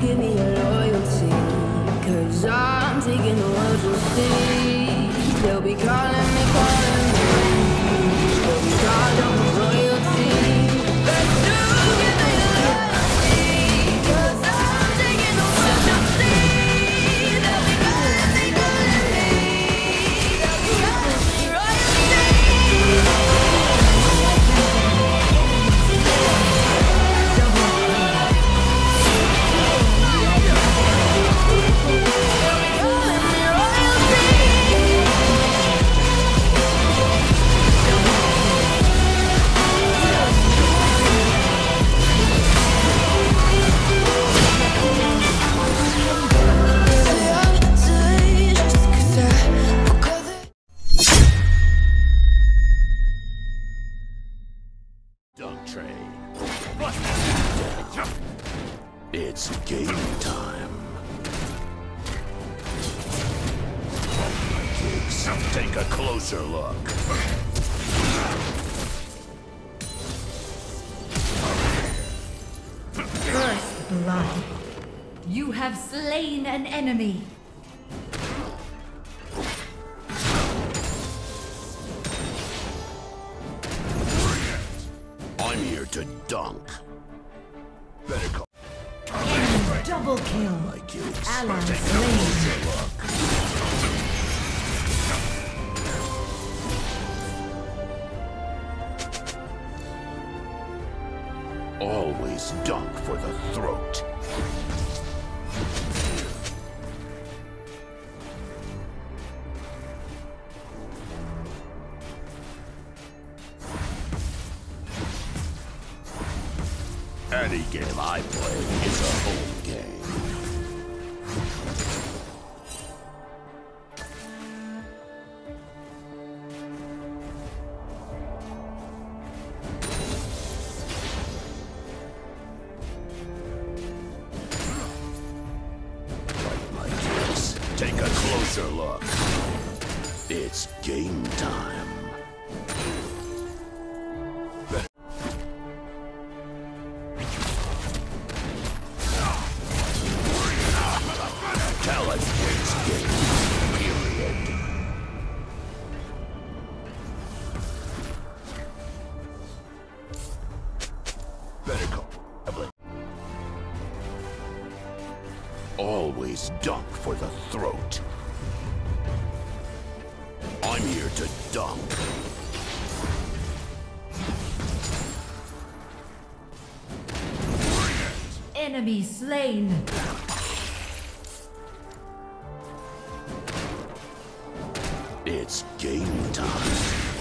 give me your loyalty, 'cause I'm taking the world you'll see. They'll be calling me, they'll be calling me royalty. But you give me your loyalty, 'cause I'm taking the world you'll see. They'll be calling me, they'll be calling me royalty. It's game time. Take a closer look. First blood. You have slain an enemy. I'm here to dunk. Better call. Double kill. Like you. Ally Take a slain. closer look. Always dunk for the throat. Any game I play is a home game. Like my kids, take a closer look. It's game time. Talent wins games, period. Better call. Always dunk for the throat. I'm here to dunk. Enemy slain. It's game time.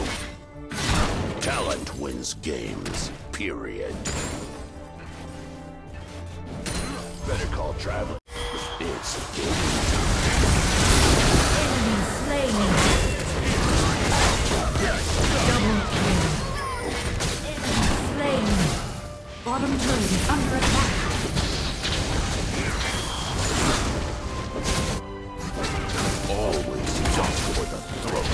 Talent wins games, period. Better call Travis. It's game time. Enemy slain. Double kill. Enemy slain. Bottom turret is under attack. Always jump for the throat.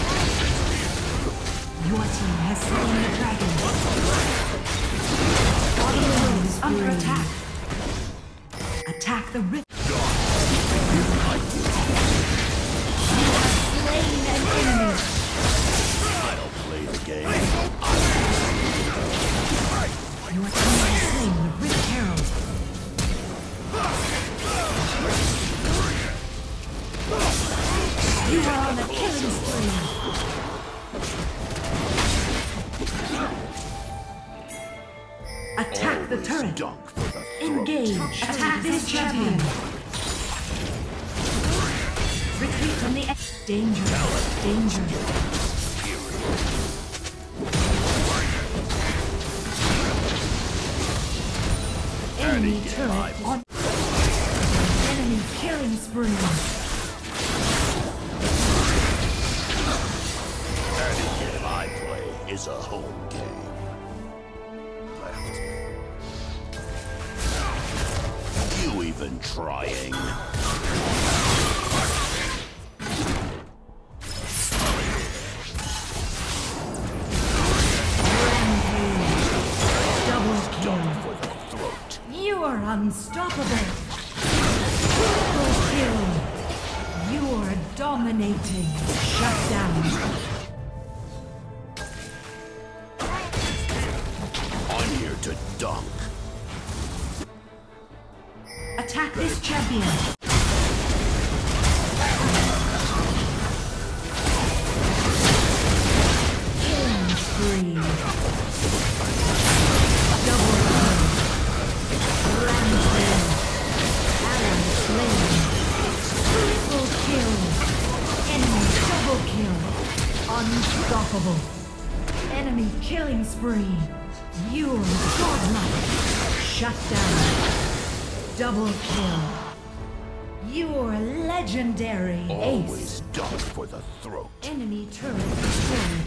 Your team has slain the dragon. Bottom turret is under attack. Attack the rift. You have slain an enemy. I don't play the game. Your team has slain the Rift Herald. You are on a killing spree. Attack the Always turret. dunk for the throat. Engage. Attack this champion. Retreat from the danger. Danger. Enemy turret on. Enemy killing spree. Any game I play is a home game. Left. You even trying? Double kill. Dunk for the throat. You are unstoppable. Triple kill. You are dominating. Shut down. I'm here to dunk. Attack this champion. Killing spree. Double kill. Rampage. Ally slain. Triple kill. Enemy double kill. Unstoppable. Enemy killing spree. You're godlike. Shut down. Double kill. You're legendary. Ace. Always dunk for the throat. Enemy turret destroyed.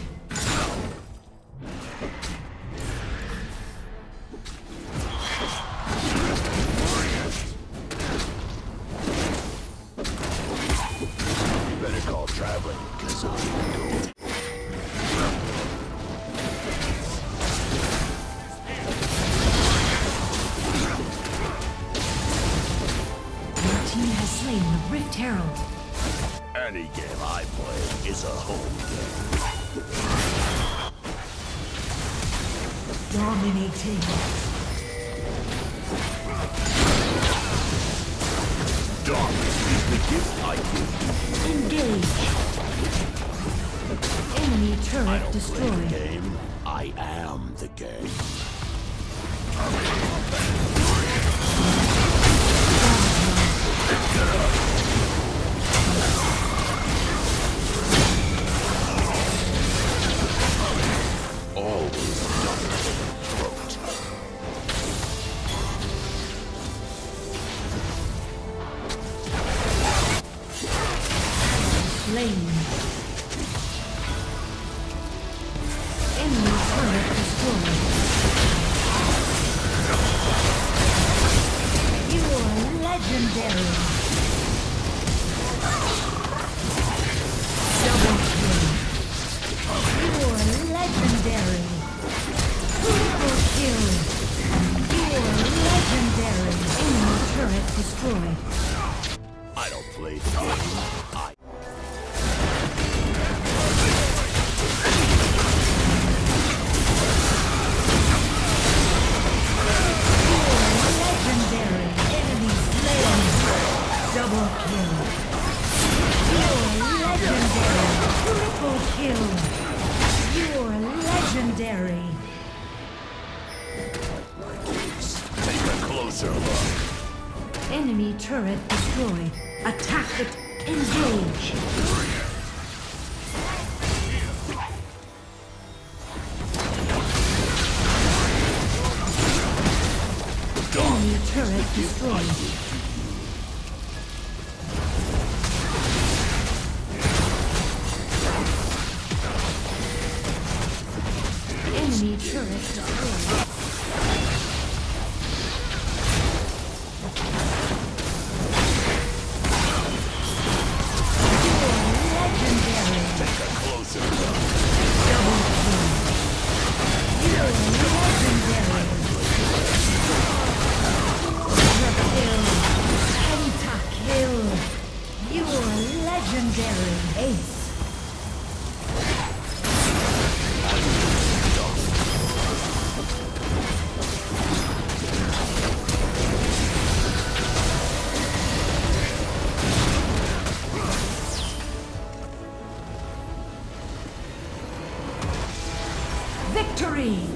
Better call traveling, cause I'm going. Your team has slain the Rift Herald. Any game I play is a home game. Dominating. Dunk is the gift I give you. Engage. Enemy I turret don't play the destroyed. game. I am the game. Always dunk for the throat. Slain. Enemy turret destroyed. You are legendary. Double kill. You are legendary. Triple kill. You are legendary. Enemy turret destroyed. I don't play the game. I Legendary. Enemy slain. Double kill. You're legendary. Triple kill. You're legendary. take a closer look. Enemy turret destroyed. Attack it. Engage. Enemy turret destroyed. Enemy turret destroyed. Legendary. Take a closer look. Double kill. You're legendary. Kill. Pentakill. You're legendary. Ace. Victory!